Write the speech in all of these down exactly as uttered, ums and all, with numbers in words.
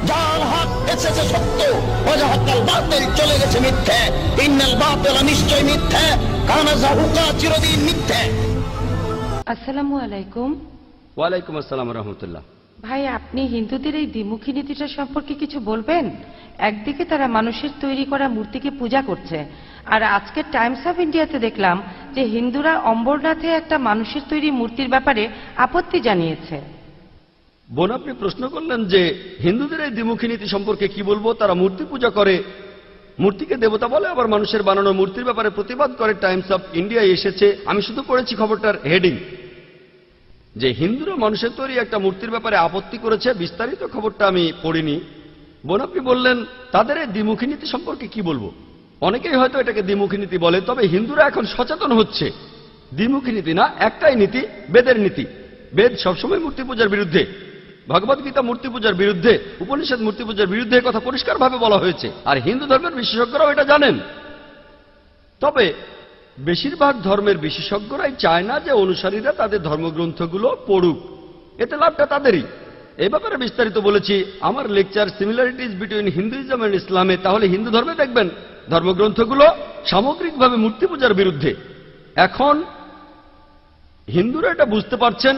যার হক এসেছে সত্য, ওয়াজাহাকাল বাতিল চলে গেছে মিথ্যে। ইন্নাল বাতিল নিশ্চয় মিথ্যে, কানা যাহুকা চিরদিন মিথ্যে। আসসালামু আলাইকুম। ওয়ালাইকুম আসসালাম রাহমাতুল্লাহ। ভাই, আপনি হিন্দুদের এই দ্বিমুখী নীতিটা সম্পর্কে কিছু বলবেন? একদিকে তারা মানুষের তৈরি করা মূর্তিকে পূজা করছে, আর আজকে টাইমস অফ ইন্ডিয়াতে দেখলাম যে হিন্দুরা অম্বরনাথে একটা মানুষের তৈরি মূর্তির ব্যাপারে আপত্তি জানিয়েছে। বোন, আপনি প্রশ্ন করলেন যে হিন্দুদের এই দ্বিমুখী নীতি সম্পর্কে কি বলবো। তারা মূর্তি পূজা করে, মূর্তিকে দেবতা বলে, আবার মানুষের বানানো মূর্তির ব্যাপারে প্রতিবাদ করে। টাইমস অফ ইন্ডিয়ায় এসেছে, আমি শুধু পড়েছি খবরটার হেডিং যে হিন্দুরা মানুষের তৈরি একটা মূর্তির ব্যাপারে আপত্তি করেছে। বিস্তারিত খবরটা আমি পড়িনি। বোন, আপনি বললেন তাদের এই দ্বিমুখী নীতি সম্পর্কে কি বলবো। অনেকেই হয়তো এটাকে দ্বিমুখী নীতি বলে, তবে হিন্দুরা এখন সচেতন হচ্ছে। দ্বিমুখী নীতি না, একটাই নীতি, বেদের নীতি। বেদ সবসময় মূর্তি পূজার বিরুদ্ধে, ভগবদ গীতা মূর্তি পূজার বিরুদ্ধে, উপনিষদ মূর্তি পূজার বিরুদ্ধে, কথা পরিষ্কারভাবে বলা হয়েছে। আর হিন্দু ধর্মের বিশেষজ্ঞরাও এটা জানেন। তবে বেশিরভাগ ধর্মের বিশেষজ্ঞরাই চায় না যে অনুসারীরা তাদের ধর্মগ্রন্থগুলো পড়ুক, এতে লাভটা তাদেরই। এই ব্যাপারে বিস্তারিত বলেছি আমার lecture similarities between Hinduism and ইসলামে। তাহলে হিন্দু ধর্মে দেখবেন ধর্মগ্রন্থগুলো সামগ্রিকভাবে মূর্তি পূজার বিরুদ্ধে। এখন হিন্দুরা এটা বুঝতে পারছেন,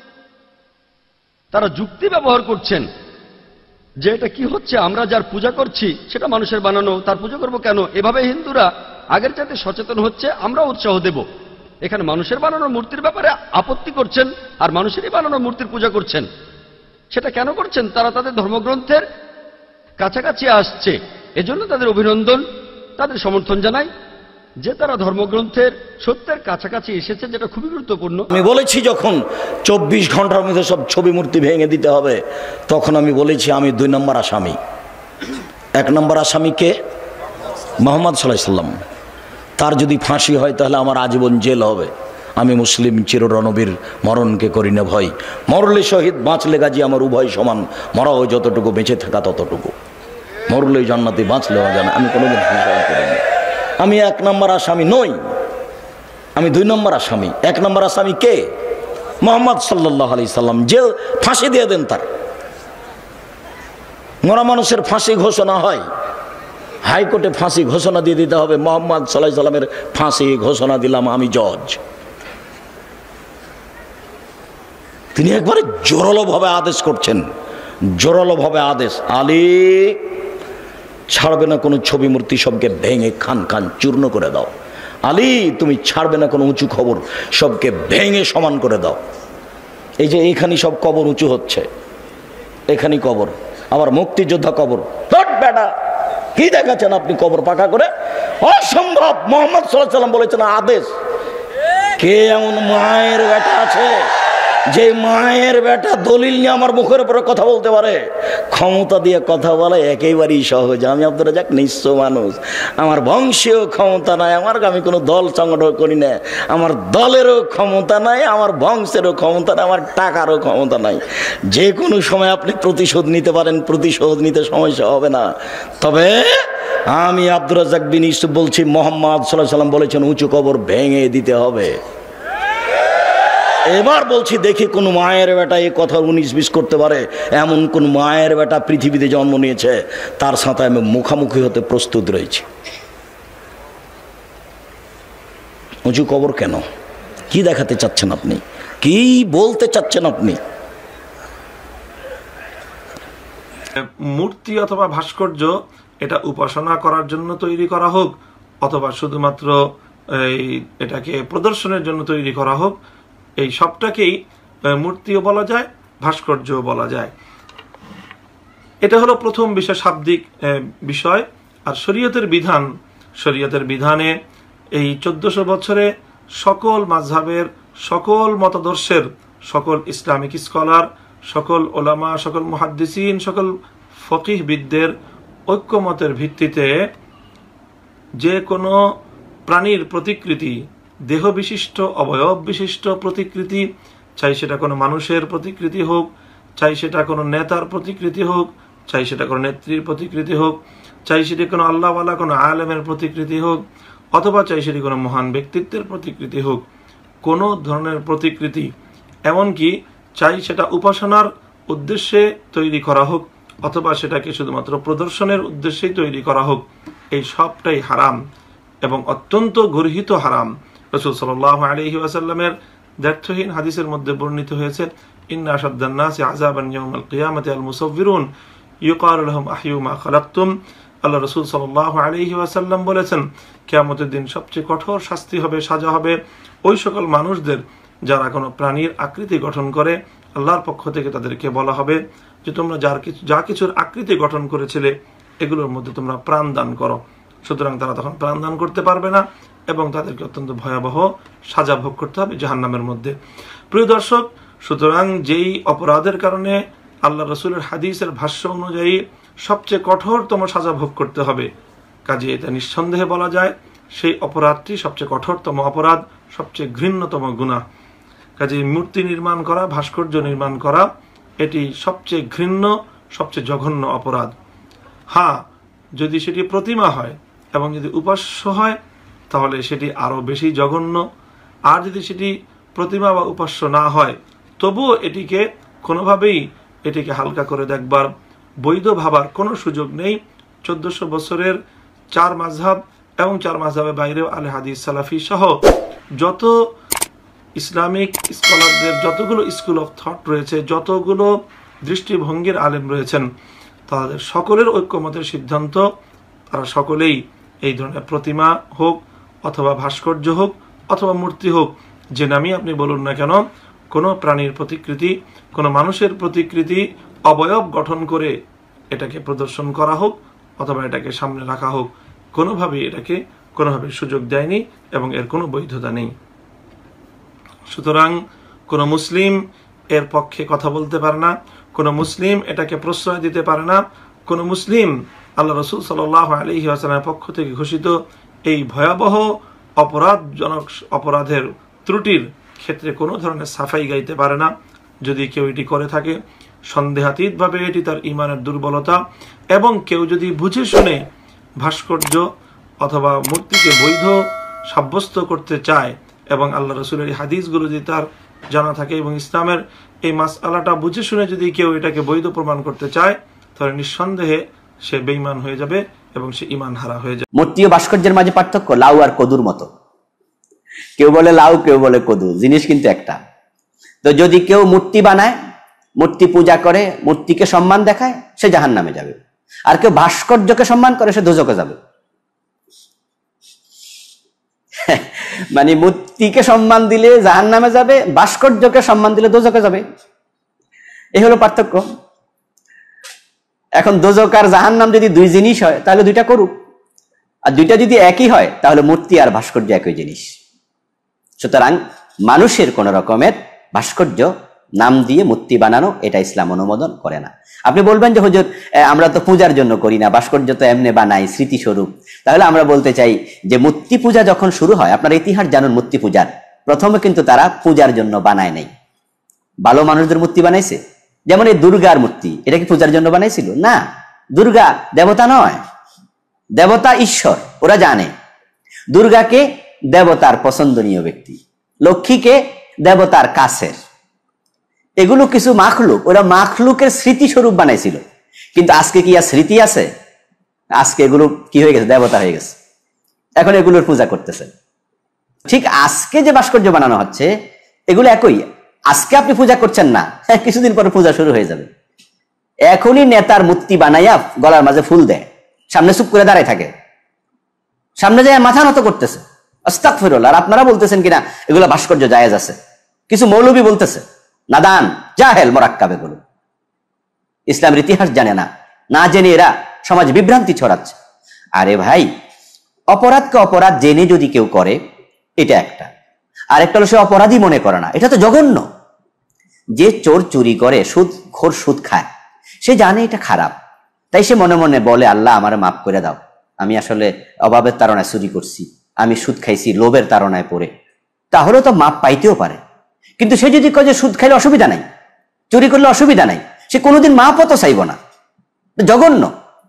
তারা যুক্তি ব্যবহার করছেন যে এটা কি হচ্ছে, আমরা যার পূজা করছি সেটা মানুষের বানানো, তার পূজা করব কেন। এভাবে হিন্দুরা আগের চাইতে সচেতন হচ্ছে, আমরা উৎসাহ দেব। এখানে মানুষের বানানোর মূর্তির ব্যাপারে আপত্তি করছেন, আর মানুষেরই বানানো মূর্তির পূজা করছেন। সেটা কেন করছেন? তারা তাদের ধর্মগ্রন্থের কাছাকাছি আসছে, এজন্য তাদের অভিনন্দন, তাদের সমর্থন জানাই যে তারা ধর্মগ্রন্থের সত্যের কাছাকাছি এসেছে, যেটা খুবই গুরুত্বপূর্ণ। আমি বলেছি যখন চব্বিশ ঘন্টার মধ্যে সব ছবি মূর্তি ভেঙে দিতে হবে, তখন আমি বলেছি আমি দুই নম্বর আসামি। এক নম্বর আসামি কে? মুহাম্মদ সাল্লাল্লাহু আলাইহি সাল্লাম। তার যদি ফাঁসি হয় তাহলে আমার আজীবন জেল হবে। আমি মুসলিম চিররণবীর, মরণকে করি না ভয়। মরলে শহীদ, বাঁচলে গাজী, আমার উভয় সমান। মরাও যতটুকু, বেঁচে থাকা ততটুকু। মরলে জান্নাতি, বাঁচলেও জানা। আমি কোনোদিন হিংসা করিনি। আমি এক নম্বর আসামি নই, আমি দুই নম্বর আসামি। এক নম্বর আসামি কে? মুহাম্মদ সাল্লাল্লাহু আলাইহি সাল্লাম। যে ফাঁসি দিয়ে দেন তার। মরা মানুষের ফাঁসি ঘোষণা হয়, হাইকোর্টে ফাঁসি ঘোষণা দিয়ে দিতে হবে। মুহাম্মদ সাল্লাল্লাহু আলাইহি সাল্লামের ফাঁসি ঘোষণা দিলাম আমি জজ। তিনি একবারে জোরালোভাবে আদেশ করছেন, জোরালোভাবে আদেশ, আলী ছাড়বে না কোনো ছবি মূর্তি, সবকে ভেঙে খান খান চূর্ণ করে দাও। আলী তুমি ছাড়বে না কোনো উঁচু খবর, সবকে ভেঙে সমান করে দাও। এই যে এইখানে সব কবর উঁচু হচ্ছে, এখানেই কবর, আবার মুক্তিযোদ্ধা কবর। বেটা কি দেখাচ্ছেন আপনি কবর পাকা করে? অসম্ভব। মুহাম্মদ সাল্লাল্লাহু আলাইহি সাল্লাম বলেছেন আদেশ। কে এমন মায়ের বেটা আছে যে মায়ের বেটা দলিল নিয়ে আমার মুখের উপরে কথা বলতে পারে? ক্ষমতা দিয়ে কথা বলা একেবারেই সহজ। আমি আব্দুর রাজ্জাক নিঃস্ব মানুষ, আমার বংশেও ক্ষমতা নাই, আমার আমি কোনো দল সংগঠন করি না, আমার দলেরও ক্ষমতা নাই, আমার বংশেরও ক্ষমতা নাই, আমার টাকারও ক্ষমতা নাই। যে কোনো সময় আপনি প্রতিশোধ নিতে পারেন, প্রতিশোধ নিতে সমস্যা হবে না। তবে আমি আব্দুর রাজ্জাক বিন ইউসুফ বলছি, মুহাম্মদ সাল্লাল্লাহু আলাইহি সাল্লাম বলেছেন উঁচু কবর ভেঙে দিতে হবে। এবার বলছি, দেখি কোন মায়ের বেটা এই কথা উনিশ বিশ করতে পারে। এমন কোন মায়ের বেটা পৃথিবীতে জন্ম নিয়েছে, তার সাথে আমি মুখামুখি হতে প্রস্তুত রয়েছি। উঁচু কবর কেন? কি দেখাতে চাচ্ছেন আপনি? কি বলতে চাচ্ছেন আপনি? মূর্তি অথবা ভাস্কর্য এটা উপাসনা করার জন্য তৈরি করা হোক, অথবা শুধুমাত্র এই এটাকে প্রদর্শনের জন্য তৈরি করা হোক, এই সবটাকেই মূর্তিও বলা যায়, ভাস্কর্যও বলা যায়। এটা হলো প্রথম বিষয়, শাব্দিক বিষয়। আর শরীয়তের বিধান, শরীয়তের বিধানে এই চোদ্দশো বছরে সকল মাযহাবের, সকল মতাদর্শের, সকল ইসলামিক স্কলার, সকল ওলামা, সকল মুহাদ্দিসিন, সকল ফকিহবিদদের ঐক্যমতের ভিত্তিতে যে কোনো প্রাণীর প্রতিকৃতি, দেহ বিশিষ্ট, অবয়ব বিশিষ্ট প্রতিকৃতি, চাই সেটা কোনো মানুষের প্রতিকৃতি হোক, চাই সেটা কোনো নেতার প্রতিকৃতি হোক, চাই সেটা কোনো নেত্রীর প্রতিকৃতি হোক, চাই সেটা কোনো আল্লাহওয়ালা কোনো আলেমের প্রতিকৃতি হোক, অথবা চাই সেটি কোনো মহান ব্যক্তিত্বের প্রতিকৃতি হোক, কোনো ধরনের প্রতিকৃতি, এমনকি চাই সেটা উপাসনার উদ্দেশ্যে তৈরি করা হোক অথবা সেটাকে শুধুমাত্র প্রদর্শনের উদ্দেশ্যেই তৈরি করা হোক, এই সবটাই হারাম এবং অত্যন্ত গর্হিত হারাম। রাসূল সাল্লাল্লাহু আলাইহি ওয়াসাল্লামের দ্ব্যর্থহীন হাদিসের মধ্যে বর্ণিত হয়েছে, ইন্না আশাদ্দান নাসি আযাবান ইয়াউমাল কিয়ামাতি আল মুসাউফিরুন ইউকালু লাহুম আহইউ মা খালাকতুম। আল্লাহ রাসূল সাল্লাল্লাহু আলাইহি ওয়াসাল্লাম বলেছেন, কিয়ামতের দিন সবচেয়ে কঠোর শাস্তি হবে, সাজা হবে ওই সকল মানুষদের যারা কোনো প্রাণীর আকৃতি গঠন করে। আল্লাহর পক্ষ থেকে তাদেরকে বলা হবে যে তোমরা যার কিছু যা কিছুর আকৃতি গঠন করেছিলে এগুলোর মধ্যে তোমরা প্রাণ দান করো। সুতরাং তারা তখন প্রাণ দান করতে পারবে না এবং তাদেরকে অত্যন্ত ভয়াবহ সাজা ভোগ করতে হবে জাহান্নামের মধ্যে। প্রিয় দর্শক, সুতরাং যেই অপরাধের কারণে আল্লাহ রসুলের হাদিসের ভাষ্য অনুযায়ী সবচেয়ে কঠোরতম সাজা ভোগ করতে হবে, কাজে এটা নিঃসন্দেহে বলা যায় সেই অপরাধটি সবচেয়ে কঠোরতম অপরাধ, সবচেয়ে ঘৃণ্যতম গুনাহ। কাজে মূর্তি নির্মাণ করা, ভাস্কর্য নির্মাণ করা এটি সবচেয়ে ঘৃণ্য, সবচেয়ে জঘন্য অপরাধ। হ্যাঁ, যদি সেটি প্রতিমা হয় এবং যদি উপাস্য হয় তাহলে সেটি আরো বেশি জঘন্য। আর যদি সেটি প্রতিমা বা উপাস্য না হয় তবুও এটিকে কোনোভাবেই এটিকে হালকা করে দেখবার, বৈধ ভাবার কোনো সুযোগ নেই। চোদ্দশো বছরের চার মাযহাব এবং চার মাযহাবের বাইরেও আলে হাদিস সালাফি সহ যত ইসলামিক স্কলারদের যতগুলো স্কুল অফ থট রয়েছে, যতগুলো দৃষ্টিভঙ্গির আলেম রয়েছেন, তাদের সকলের ঐক্যমতের সিদ্ধান্ত তারা সকলেই এই ধরনের প্রতিমা হোক অথবা ভাস্কর্য হোক অথবা মূর্তি হোক, যে নামই আপনি বলুন না কেন, কোনো প্রাণীর প্রতিকৃতি, কোনো মানুষের প্রতিকৃতি অবয়ব গঠন করে এটাকে প্রদর্শন করা হোক অথবা এটাকে সামনে রাখা হোক, কোনোভাবেই এটাকে কোনোভাবে সুযোগ দেয়নি এবং এর কোনো বৈধতা নেই। সুতরাং কোনো মুসলিম এর পক্ষে কথা বলতে পারে না, কোনো মুসলিম এটাকে প্রশ্রয় দিতে পারে না, কোনো মুসলিম আল্লাহ রসুল সাল্লাল্লাহু আলাইহি ওয়াসাল্লামের পক্ষ থেকে ঘোষিত এই ভয়াবহ অপরাধজনক অপরাধের ত্রুটির ক্ষেত্রে কোনো ধরনের সাফাই গাইতে পারে না। যদি কেউ এটি করে থাকে সন্দেহাতীতভাবে এটি তার ঈমানের দুর্বলতা, এবং কেউ যদি বুঝে শুনে ভাস্কর্য অথবা মূর্তিকে বৈধ সাব্যস্ত করতে চায় এবং আল্লাহ রসুলের এই হাদিসগুলো যদি তার জানা থাকে এবং ইসলামের এই মাসআলাটা বুঝে শুনে যদি কেউ এটাকে বৈধ প্রমাণ করতে চায় তাহলে নিঃসন্দেহে সে বেঈমান হয়ে যাবে এবং সে ঈমান হারা হয়ে যাবে। মূর্তি ও ভাস্কর্যের মাঝে পার্থক্য লাউ আর কদুর মতো। কেউ বলে লাউ, কেউ বলে কদু, জিনিস কিন্তু একটা। তো যদি কেউ মূর্তি বানায়, মূর্তি পূজা করে, মূর্তিকে সম্মান দেখায়, সে জাহান্নামে যাবে। আর কেউ ভাস্কর্যকে সম্মান করে সে দোজখে যাবে। মানে মূর্তিকে সম্মান দিলে জাহান্নামে যাবে, ভাস্কর্যকে সম্মান দিলে দোজখে যাবে। এই হলো পার্থক্য। এখন দোজখ আর জাহান্নাম যদি দুই জিনিস হয় তাহলে দুইটা করুক, আর দুইটা যদি একই হয় তাহলে মূর্তি আর ভাস্কর্য একই জিনিস। সুতরাং মানুষের কোন রকমের ভাস্কর্য নাম দিয়ে মূর্তি বানানো এটা ইসলাম অনুমোদন করে না। আপনি বলবেন যে হুজুর আমরা তো পূজার জন্য করি না, ভাস্কর্য তো এমনি বানাই স্মৃতিস্বরূপ। তাহলে আমরা বলতে চাই যে মূর্তি পূজা যখন শুরু হয়, আপনার ইতিহাস জানুন মূর্তি পূজার, প্রথমে কিন্তু তারা পূজার জন্য বানায় নাই, ভালো মানুষদের মূর্তি বানাইছে। যেমন এই দুর্গার মূর্তি, এটা কি পূজার জন্য বানাইছিল? না, দুর্গা দেবতা নয়, দেবতা ঈশ্বর, ওরা জানে। দুর্গাকে দেবতার পছন্দনীয় ব্যক্তি, লক্ষ্মীকে দেবতার কাছের, এগুলো কিছু মাখলুক, ওরা মাখলুকের স্মৃতিস্বরূপ বানাইছিল। কিন্তু আজকে কি আর স্মৃতি আছে? আজকে এগুলো কি হয়ে গেছে? দেবতা হয়ে গেছে। এখন এগুলোর পূজা করতেছে। ঠিক আজকে যে ভাস্কর্য বানানো হচ্ছে এগুলো একই। আজকে আপনি পূজা করছেন না, হ্যাঁ কিছুদিন পরে পূজা শুরু হয়ে যাবে। এখনই নেতার মূর্তি বানাইয়া গলার মাঝে ফুল দেয়, সামনে চুপ করে দাঁড়ায় থাকে, সামনে যায় মাথা নত করতেছে, আস্তাগফিরুল্লাহ। আর আপনারা বলতেছেন কিনা এগুলো ভাস্কর্য জায়েজ আছে। কিছু মৌলবী বলতেছে নাদান, জাহেল, মোরাক্কাব, এগুলো ইসলামের ইতিহাস জানে না, না জেনে এরা সমাজ বিভ্রান্তি ছড়াচ্ছে। আরে ভাই, অপরাধকে অপরাধ জেনে যদি কেউ করে এটা একটা, আর একটা হলো সে অপরাধী মনে করে না, এটা তো জঘন্য। যে চোর চুরি করে, সুদ খোর সুদ খায়, সে জানে এটা খারাপ, তাই সে মনে মনে বলে আল্লাহ আমার মাফ করে দাও, আমি আসলে অভাবের তাড়নায় চুরি করছি, আমি সুদ খাইছি লোভের তাড়নায় পড়ে, তাহলে তো মাপ পাইতেও পারে। কিন্তু সে যদি কয় যে সুদ খাইলে অসুবিধা নাই, চুরি করলে অসুবিধা নাই, সে কোনোদিন মাপও তো চাইব না, জঘন্য।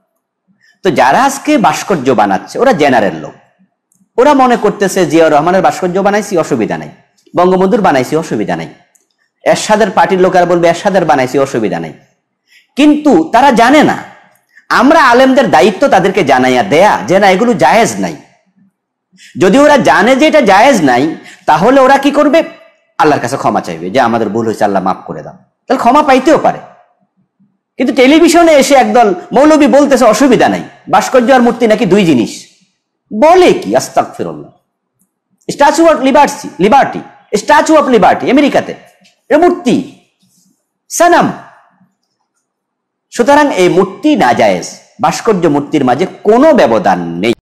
তো যারা আজকে ভাস্কর্য বানাচ্ছে ওরা জেনারেল লোক, ওরা মনে করতেছে জিয়াউর রহমানের ভাস্কর্য বানাইছি অসুবিধা নাই, বঙ্গবন্ধুর বানাইছি অসুবিধা নাই, এরশাদের পার্টির লোকেরা বলবে এরশাদের বানাইছি অসুবিধা নাই। কিন্তু তারা জানে না। আমরা আলেমদের দায়িত্ব তাদেরকে জানাইয়া দেয়া যে না এগুলো জায়েজ নাই। যদি ওরা জানে যে এটা জায়েজ নাই, তাহলে ওরা কি করবে? আল্লাহর কাছে ক্ষমা চাইবে যে আমাদের ভুল হয়েছে, আল্লাহ মাফ করে দাও। তাহলে ক্ষমা পাইতেও পারে। কিন্তু টেলিভিশনে এসে একদল মৌলবী বলতেছে অসুবিধা নাই, ভাস্কর্য আর মূর্তি নাকি দুই জিনিস। বলে কি? আস্তাগফিরুল্লাহ। Statue of liberty liberty statue of liberty আমেরিকাতে, এটা মূর্তি, সানাম। সুতরাং এই মূর্তি নাজায়েজ, ভাস্কর্য মূর্তির মাঝে কোনো ব্যবধান নেই।